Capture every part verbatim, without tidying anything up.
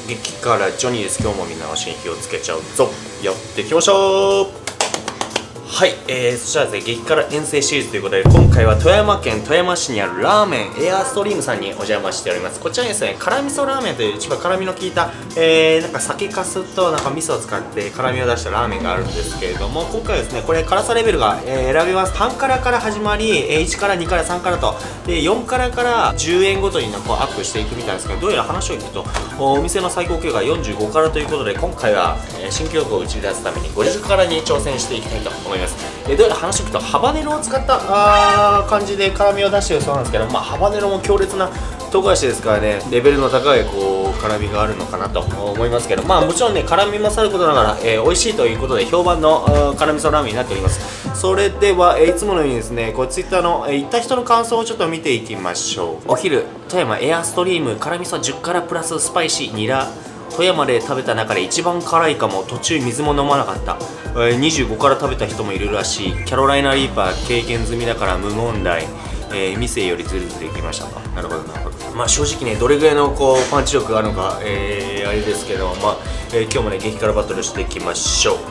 激辛ジョニーです。今日もみんな足に火をつけちゃうぞ。やっていきましょう。はい、えー、そしたらですね、激辛遠征シリーズということで、今回は富山県富山市にあるラーメンエアーストリームさんにお邪魔しております。こちらにですね、辛味噌ラーメンという一番辛みの効いた、えー、なんか酒粕となんか味噌を使って辛みを出したラーメンがあるんですけれども、今回はですね、これ辛さレベルが、えー、選べます。半辛から始まり、えー、いち辛、に辛、さん辛と、でよん辛からじゅうえんごとになんかこうアップしていくみたいですけど、どうやら話を聞くと、お店の最高級がよんじゅうご辛ということで、今回は、えー、新記録を打ち出すためにごじゅう辛に挑戦していきたいと思います。えー、どうやら話を聞くとハバネロを使ったあ感じで辛みを出してるそうなんですけど、まあ、ハバネロも強烈な唐辛子ですからね、レベルの高いこう辛みがあるのかなと思いますけど、まあもちろんね、辛みもさることながら、えー、美味しいということで評判の辛味噌ラーメンになっております。それでは、えー、いつものようにですね、こうツイッターの、えー、行った人の感想をちょっと見ていきましょう。お昼、富山エアーストリーム辛味噌じゅっ辛プラススパイシーニラ。富山で食べた中で一番辛いかも。途中水も飲まなかった。えー、にじゅうご辛食べた人もいるらしい。キャロライナリーパー経験済みだから無問題。えー、店よりずるずるいきましたか。なるほどなるほど。まあ正直ね、どれぐらいのこうパンチ力があるのか、えー、あれですけど、まあ、えー、今日もね激辛バトルしていきましょう。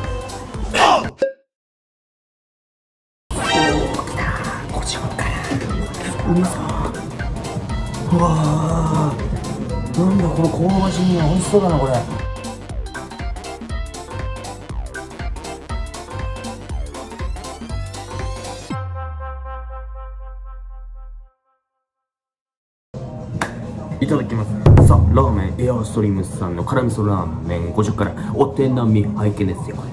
ごじゅっ辛うまそう。うわー、なんだこの香ばしい匂い、美味しそうだなこれ。いただきます。さあ、ラーメンエアーストリームさんの辛味噌ラーメンごじゅっ辛、お手並み拝見ですよ。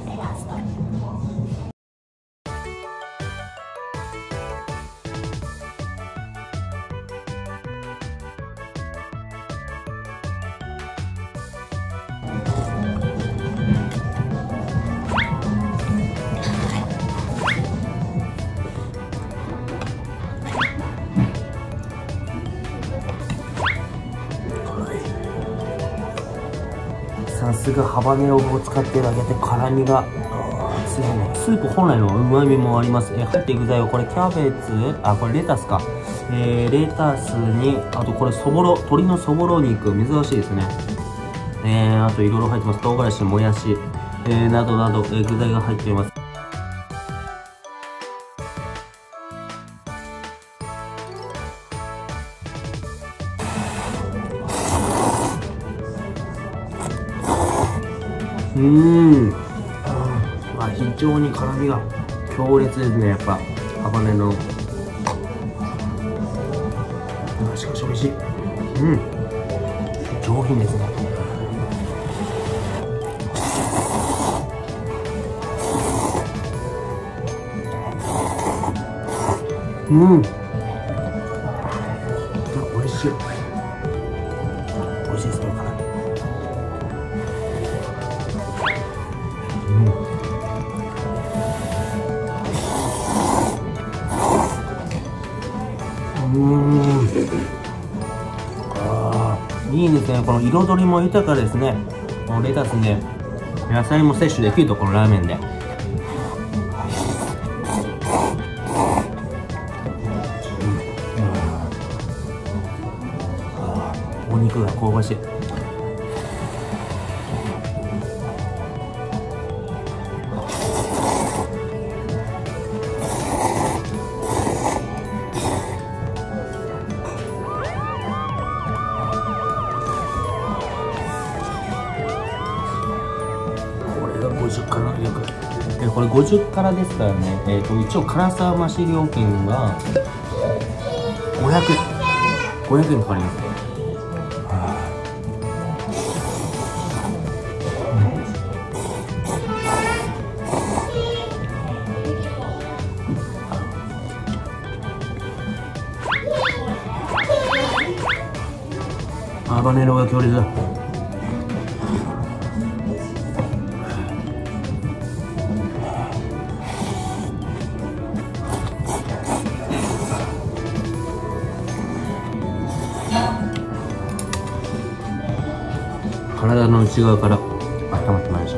さすがハバネロを使ってるだけで辛みが強いね。スープ本来のうまみもあります。えー、入っていく具材はこれキャベツ、あこれレタスか、えー、レタスにあとこれそぼろ、鶏のそぼろ肉、珍しいですね。えー、あといろいろ入ってます。唐辛子、もやし、えー、などなど、えー、具材が入っています。うーん、あ、非常に辛みが強烈ですね。やっぱハバネロ、あ、しかし美味しい。うん、上品ですね。うん、美味しい。美味しいですね、辛い。うーん、あー、いいですね。この彩りも豊かですね。このレタスね、野菜も摂取できるとこのラーメンで。お肉が香ばしい。ごじゅっ辛の力、えー、これごじゅっ辛ですからね、えー、と一応辛さ増し料金がごひゃくえんごひゃくえんかかりますね。ハバネロが強烈だ。体の内側から温まってまいりました。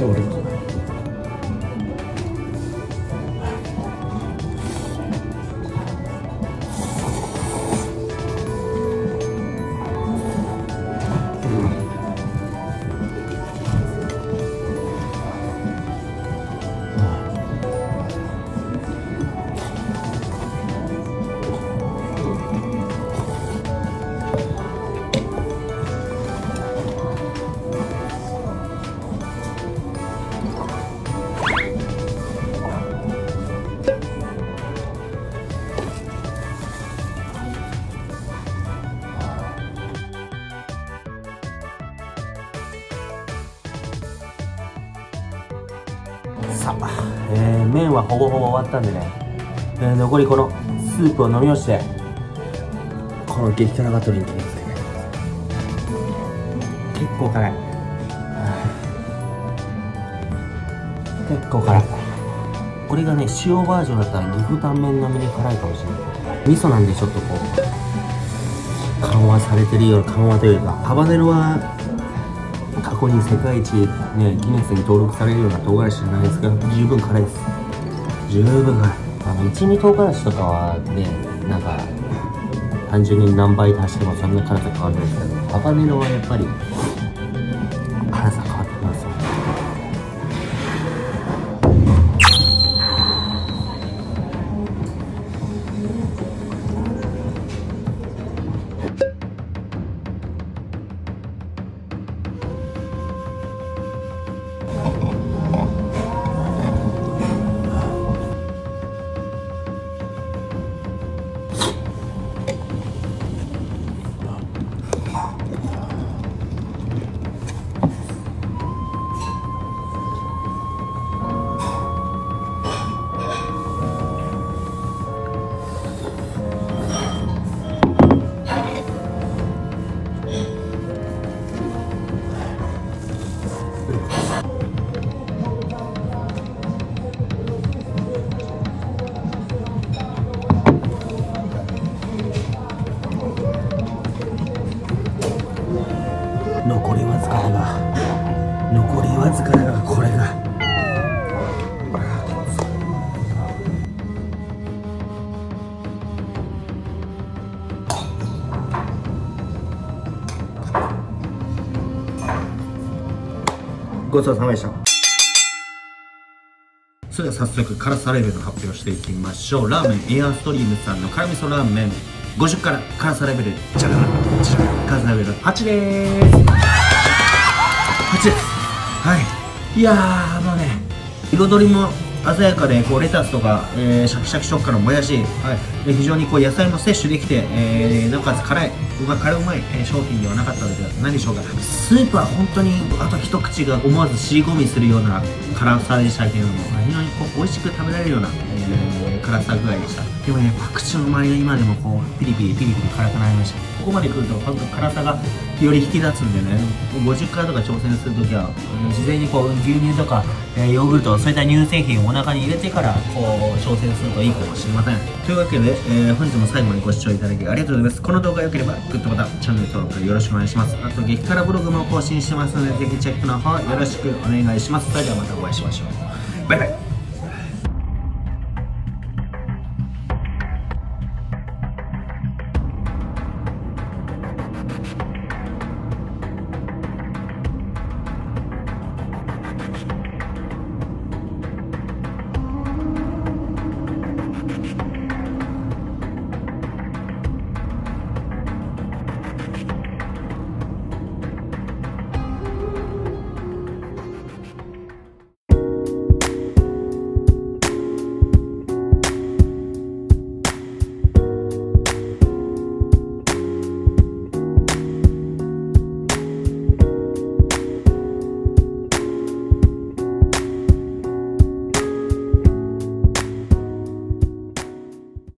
調理器。さあ、えー、麺はほぼほぼ終わったんでね、えー、残りこのスープを飲み干してこの激辛ガトリンってやつで結構辛い、結構辛い。これがね塩バージョンだったら岐阜タンメン並みに辛いかもしれない。味噌なんでちょっとこう緩和されてるような、緩和というか、ハバネロは過去に世界一ねギネスに登録されるような唐辛子じゃないですけど、十分辛いです。十分辛い。あの一味唐辛子とかはね、なんか単純に何倍足してもそんな辛さ変わるんですけど、ハバネロはやっぱり辛さ変わってきますよ。残りわずかだが、残りわずかだが、これがごちそうさまでした。それでは早速辛さレベルの発表していきましょう。ラーメンエアーストリームさんの辛味噌ラーメンごじゅうから辛さレベルじゃららじゃらら辛さレベルはちでーす。はちです。はい。いやー、あのね、彩りも鮮やかで、こうレタスとか、えー、シャキシャキ食感のもやし、はい、で非常にこう野菜も摂取できて、えー、なおかつ辛い、うま辛うまい、えー、商品ではなかったので何でしょうか。スープは本当にあと一口が思わず尻込みするような辛さでしたけれども、非常にこう美味しく食べられるような、えー、辛さ具合でした。でもね、パクチーの周りが今でもこうピリピリピリピリ辛くなりました。ここまで来ると本当辛さがより引き立つんでね、ごじゅっかいとか挑戦するときは事前にこう牛乳とか、えー、ヨーグルト、そういった乳製品をお腹に入れてからこう挑戦するといいかもしれません。というわけで、えー、本日も最後までご視聴いただきありがとうございます。この動画が良ければグッドボタン、チャンネル登録よろしくお願いします。あと激辛ブログも更新してますので、ぜひチェックの方よろしくお願いします。それではまたお会いしましょう。バイバイ。